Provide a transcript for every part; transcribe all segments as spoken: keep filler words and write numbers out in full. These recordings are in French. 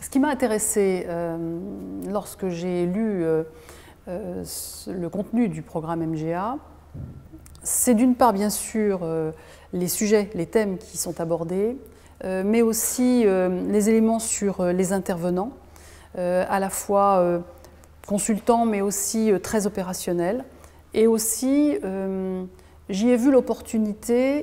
Ce qui m'a intéressée euh, lorsque j'ai lu euh, euh, le contenu du programme M G A, c'est d'une part bien sûr euh, les sujets, les thèmes qui sont abordés, euh, mais aussi euh, les éléments sur euh, les intervenants, euh, à la fois euh, consultants mais aussi euh, très opérationnels. Et aussi, euh, j'y ai vu l'opportunité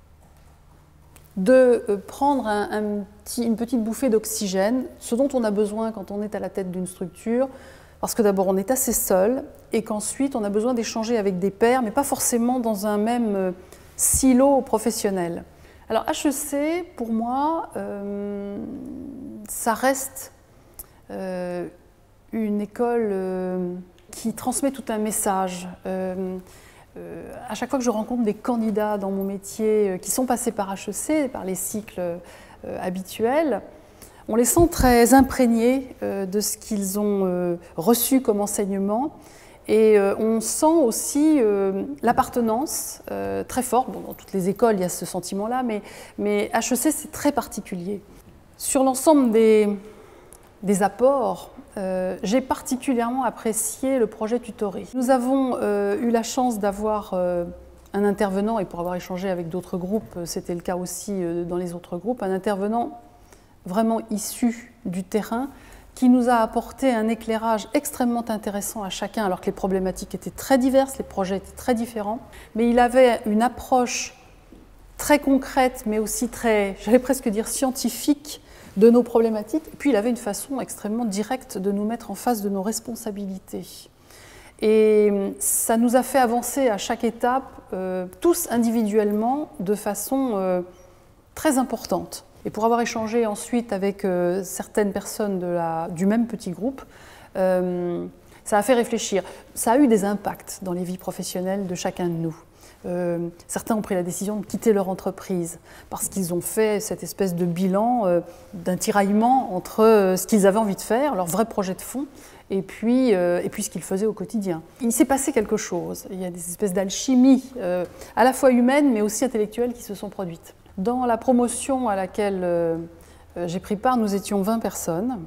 de prendre un, un petit, une petite bouffée d'oxygène, ce dont on a besoin quand on est à la tête d'une structure, parce que d'abord on est assez seul et qu'ensuite on a besoin d'échanger avec des pairs, mais pas forcément dans un même silo professionnel. Alors H E C, pour moi, euh, ça reste euh, une école euh, qui transmet tout un message. Euh, Euh, à chaque fois que je rencontre des candidats dans mon métier euh, qui sont passés par H E C, par les cycles euh, habituels, on les sent très imprégnés euh, de ce qu'ils ont euh, reçu comme enseignement et euh, on sent aussi euh, l'appartenance euh, très forte. Bon, dans toutes les écoles, il y a ce sentiment-là, mais, mais H E C, c'est très particulier. Sur l'ensemble des, des apports, Euh, j'ai particulièrement apprécié le projet tutoré. Nous avons euh, eu la chance d'avoir euh, un intervenant, et pour avoir échangé avec d'autres groupes, c'était le cas aussi euh, dans les autres groupes, un intervenant vraiment issu du terrain qui nous a apporté un éclairage extrêmement intéressant à chacun, alors que les problématiques étaient très diverses, les projets étaient très différents, mais il avait une approche très concrète, mais aussi très, j'allais presque dire scientifique, de nos problématiques, et puis il avait une façon extrêmement directe de nous mettre en face de nos responsabilités. Et ça nous a fait avancer à chaque étape, euh, tous individuellement, de façon euh, très importante. Et pour avoir échangé ensuite avec euh, certaines personnes de la, du même petit groupe, euh, ça a fait réfléchir. Ça a eu des impacts dans les vies professionnelles de chacun de nous. Euh, certains ont pris la décision de quitter leur entreprise parce qu'ils ont fait cette espèce de bilan euh, d'un tiraillement entre euh, ce qu'ils avaient envie de faire, leur vrai projet de fond, et puis, euh, et puis ce qu'ils faisaient au quotidien. Il s'est passé quelque chose. Il y a des espèces d'alchimie euh, à la fois humaines mais aussi intellectuelles qui se sont produites. Dans la promotion à laquelle euh, j'ai pris part, nous étions vingt personnes,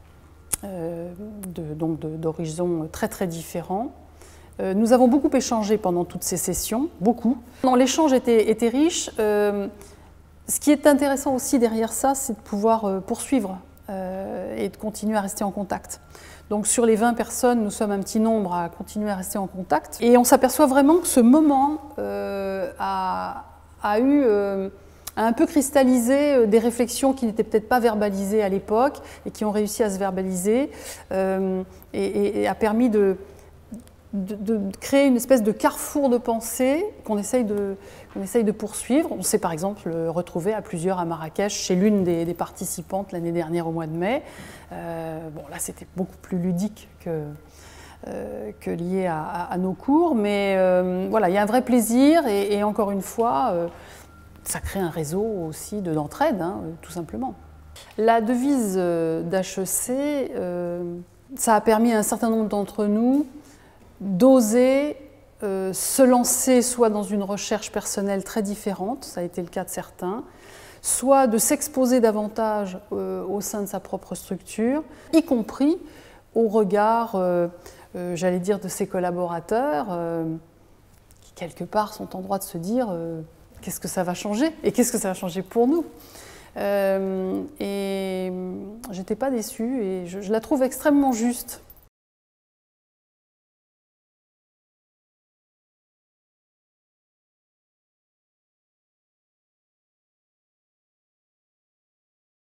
euh, de, donc d'horizons très très différents. Nous avons beaucoup échangé pendant toutes ces sessions, beaucoup. L'échange était, était riche. Euh, ce qui est intéressant aussi derrière ça, c'est de pouvoir euh, poursuivre euh, et de continuer à rester en contact. Donc sur les vingt personnes, nous sommes un petit nombre à continuer à rester en contact. Et on s'aperçoit vraiment que ce moment euh, a, a eu... Euh, a un peu cristallisé des réflexions qui n'étaient peut-être pas verbalisées à l'époque et qui ont réussi à se verbaliser euh, et, et, et a permis de... De, de créer une espèce de carrefour de pensée qu'on essaye de, qu'on essaye de poursuivre. On s'est par exemple retrouvé à plusieurs à Marrakech chez l'une des, des participantes l'année dernière au mois de mai. Euh, bon, là, c'était beaucoup plus ludique que, euh, que lié à, à, à nos cours, mais euh, voilà, il y a un vrai plaisir et, et encore une fois, euh, ça crée un réseau aussi de, d'entraide, hein, tout simplement. La devise d'H E C, euh, ça a permis à un certain nombre d'entre nous d'oser euh, se lancer soit dans une recherche personnelle très différente, ça a été le cas de certains, soit de s'exposer davantage euh, au sein de sa propre structure, y compris au regard, euh, euh, j'allais dire, de ses collaborateurs, euh, qui quelque part sont en droit de se dire euh, qu'est-ce que ça va changer et qu'est-ce que ça va changer pour nous. Euh, et j'étais pas déçue et je, je la trouve extrêmement juste.